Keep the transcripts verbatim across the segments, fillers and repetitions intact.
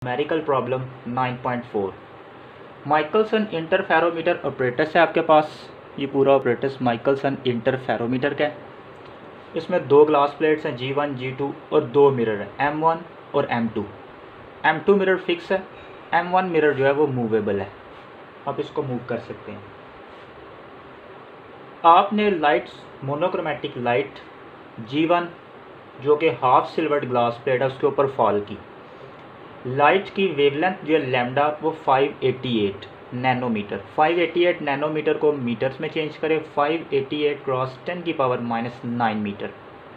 Numerical problem nine point four. Michelson interferometer apparatus है आपके पास। ये पूरा ऑपरेटस माइकलसन इंटरफेरोमीटर का है। इसमें दो ग्लास प्लेट्स हैं जी वन जी टू और दो मिरर हैं एम वन और M two. M two mirror fix है, एम वन मिरर जो है वो मूवेबल है, आप इसको मूव कर सकते हैं। आपने lights monochromatic light G one जो कि हाफ सिल्वर्ड ग्लास प्लेट है उसके ऊपर फॉल की। लाइट की वेवलेंथ जो है लैम्डा वो five eighty eight nanometre. Five eighty eight nanometre को मीटर्स में चेंज करें, five eighty eight cross ten की पावर माइनस नाइन मीटर।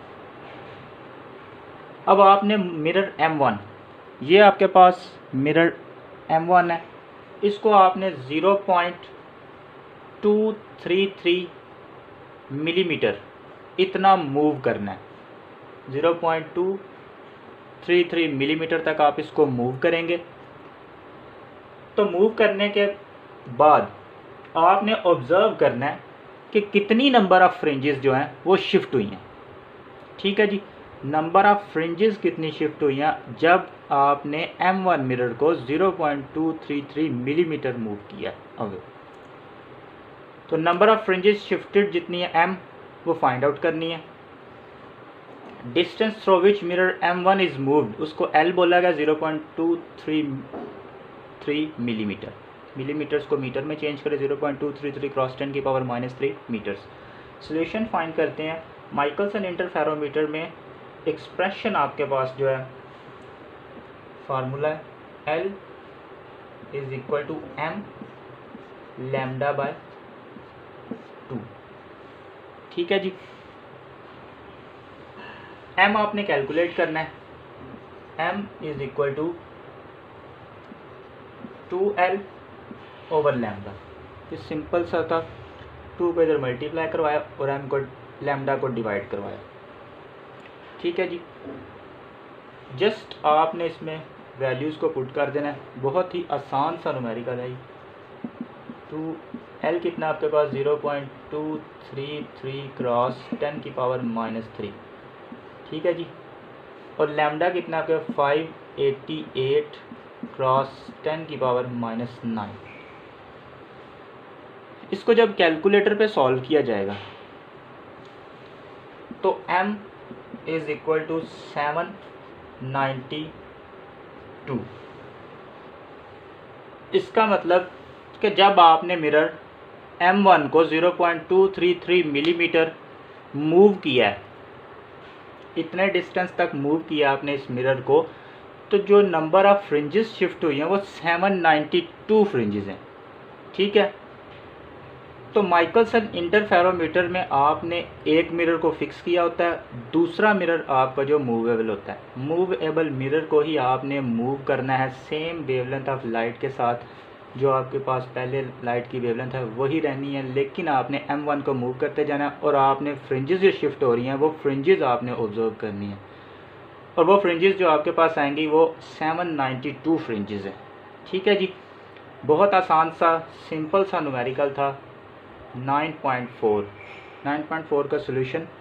अब आपने मिरर एम वन, ये आपके पास मिरर एम वन है, इसको आपने zero point two three three millimetre इतना मूव करना है। Zero point two three three millimetre तक आप इसको मूव करेंगे। तो मूव करने के बाद आपने ऑब्ज़र्व करना है कि कितनी नंबर ऑफ़ फ्रिंजेस जो हैं वो शिफ्ट हुई हैं। ठीक है जी, नंबर ऑफ़ फ्रिंजेस कितनी शिफ्ट हुई हैं जब आपने एम वन मिरर को zero point two three three millimetre move किया अवे। तो नंबर ऑफ़ फ्रिंजेस शिफ्टेड जितनी है एम वो फाइंड आउट करनी है। Distance through which mirror M one is moved उसको एल बोला गया, zero point two three three millimetre. Millimetres को मीटर में चेंज करें, zero point two three three cross ten की power minus three metres. Solution find करते हैं। Michelson interferometer में एक्सप्रेशन आपके पास जो है फार्मूला है L is equal to M lambda by two. ठीक है जी, एम आपने कैलकुलेट करना है। M is equal to two L over lambda. ये सिंपल सा था, टू को इधर मल्टीप्लाई करवाया और एम को लैम्डा को डिवाइड करवाया। ठीक है जी, जस्ट आपने इसमें वैल्यूज़ को पुट कर देना है। बहुत ही आसान सा न्यूमेरिकल है। टू एल कितना आपके पास zero point two three three cross ten की पावर माइनस थ्री। ठीक है जी, और लैम्डा कितना आपके five eighty eight cross ten की पावर माइनस नाइन। इसको जब कैलकुलेटर पे सॉल्व किया जाएगा तो m is equal to seven ninety two. इसका मतलब कि जब आपने मिरर एम वन को zero point two three three millimetre move किया है, इतने डिस्टेंस तक मूव किया आपने इस मिरर को, तो जो नंबर ऑफ़ फ्रिंजेस शिफ्ट हुई हैं वो सेवन नाइन्टी टू फ्रिंजेस हैं। ठीक है, तो माइकलसन इंटरफेरोमीटर में आपने एक मिरर को फिक्स किया होता है, दूसरा मिरर आपका जो मूवेबल होता है। मूवेबल मिरर को ही आपने मूव करना है सेम वेवलेंथ ऑफ लाइट के साथ। जो आपके पास पहले लाइट की वेवलेंथ है वही रहनी है, लेकिन आपने एम वन को मूव करते जाना है और आपने फ्रिंजेस जो शिफ्ट हो रही हैं वो फ्रिंजेस आपने ऑब्जर्व करनी है, और वो फ्रिंजेस जो आपके पास आएंगी वो सेवन नाइन्टी टू फ्रिंजेस है। ठीक है जी, बहुत आसान सा सिंपल सा न्यूमेरिकल था। Nine point four nine point four का सोल्यूशन